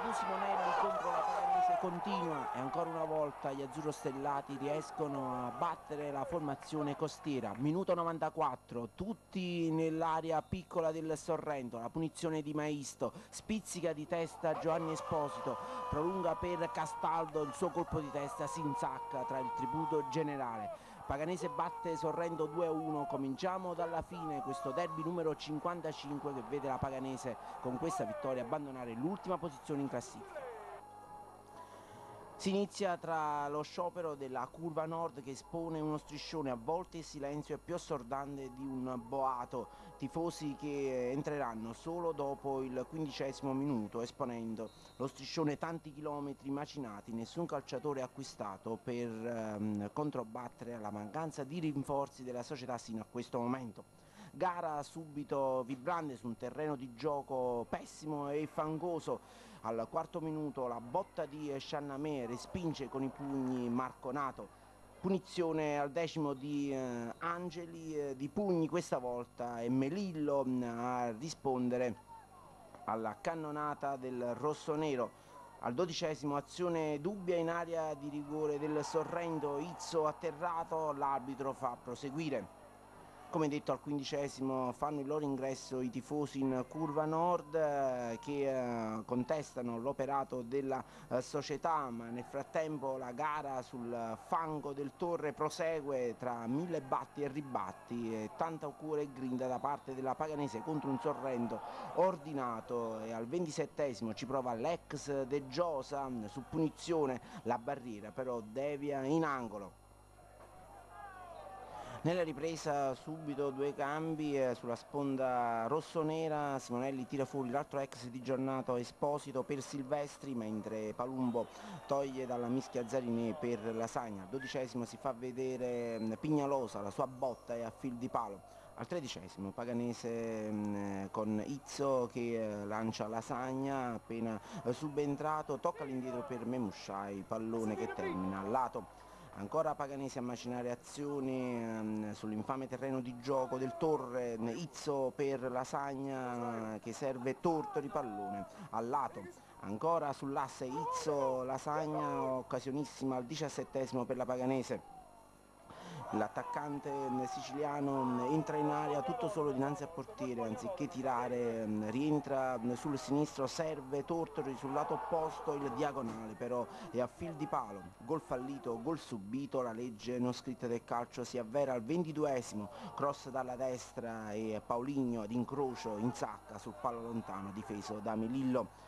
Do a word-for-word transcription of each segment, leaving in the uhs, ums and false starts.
tivù Simonelli contro la Paganese continua e ancora una volta gli azzurrostellati riescono a battere la formazione costiera. Minuto novantaquattro, tutti nell'area piccola del Sorrento, la punizione di Maisto, spizzica di testa Giovanni Esposito, prolunga per Castaldo, il suo colpo di testa si insacca tra il tributo generale. Paganese batte Sorrento due a uno, cominciamo dalla fine questo derby numero cinquantacinque che vede la Paganese con questa vittoria abbandonare l'ultima posizione in classifica. Si inizia tra lo sciopero della curva nord che espone uno striscione a volte il silenzio è più assordante di un boato, tifosi che entreranno solo dopo il quindicesimo minuto esponendo lo striscione tanti chilometri macinati, nessun calciatore acquistato per ehm, controbattere alla mancanza di rinforzi della società sino a questo momento. Gara subito vibrante su un terreno di gioco pessimo e fangoso. Al quarto minuto la botta di Sciannamè respinge con i pugni Marconato. Punizione al decimo di eh, Angeli, eh, di pugni questa volta è Melillo mh, a rispondere alla cannonata del rossonero. Al dodicesimo azione dubbia in area di rigore del Sorrento, Izzo atterrato, l'arbitro fa proseguire. Come detto al quindicesimo fanno il loro ingresso i tifosi in curva nord eh, che eh, contestano l'operato della eh, società, ma nel frattempo la gara sul fango del Torre prosegue tra mille batti e ribatti e tanta cuore e grinda da parte della Paganese contro un Sorrento ordinato e al ventisettesimo ci prova l'ex De Giosa su punizione, la barriera però devia in angolo. Nella ripresa subito due cambi eh, sulla sponda rossonera, Simonelli tira fuori l'altro ex di giornato Esposito per Silvestri, mentre Palumbo toglie dalla mischia Zarinè per Lasagna. Al dodicesimo si fa vedere mh, Pignalosa, la sua botta è a fil di palo. Al tredicesimo Paganese mh, con Izzo che eh, lancia Lasagna, appena eh, subentrato tocca all'indietro per Memusciai, pallone che termina al lato. Ancora Paganese a macinare azioni ehm, sull'infame terreno di gioco del Torre, Izzo per Lasagna eh, che serve Tortori, pallone al lato. Ancora sull'asse Izzo, Lasagna, occasionissima al diciassettesimo per la Paganese. L'attaccante siciliano entra in area tutto solo dinanzi al portiere, anziché tirare rientra sul sinistro, serve Tortori sul lato opposto, il diagonale però è a fil di palo, gol fallito, gol subito, la legge non scritta del calcio si avvera al ventiduesimo, cross dalla destra e Paulinho ad incrocio insacca sul palo lontano difeso da Melillo.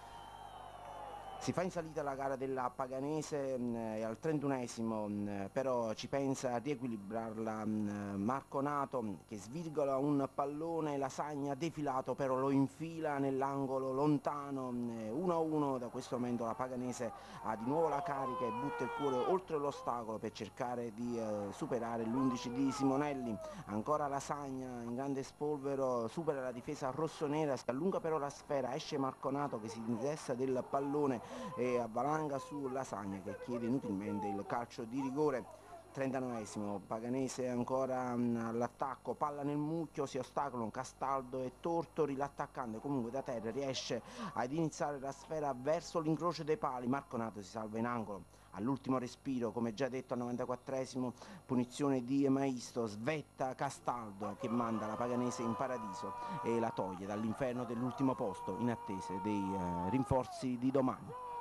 Si fa in salita la gara della Paganese mh, e al trentunesimo mh, però ci pensa a riequilibrarla mh, Marconato mh, che svirgola un pallone, Lasagna defilato però lo infila nell'angolo lontano, uno a uno da questo momento la Paganese ha di nuovo la carica e butta il cuore oltre l'ostacolo per cercare di eh, superare l'undici di Simonelli. Ancora Lasagna in grande spolvero supera la difesa rossonera, si allunga però la sfera, esce Marconato che si disdesta del pallone e avvalanga su Lasagna che chiede inutilmente il calcio di rigore. trentanovesimo, Paganese ancora all'attacco, palla nel mucchio, si ostacolano Castaldo e Tortori, l'attaccante comunque da terra riesce ad iniziare la sfera verso l'incrocio dei pali, Marconato si salva in angolo. All'ultimo respiro, come già detto al novantaquattresimo, punizione di Maisto, svetta Castaldo che manda la Paganese in paradiso e la toglie dall'inferno dell'ultimo posto in attesa dei eh, rinforzi di domani.